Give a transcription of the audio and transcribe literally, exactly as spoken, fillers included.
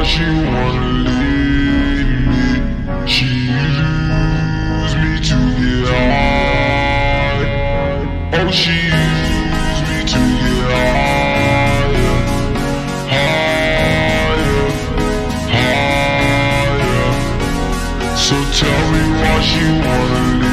she wanna leave me. She used me to get high. Oh, she used me to get higher, higher, higher. So tell me why she wanna leave me.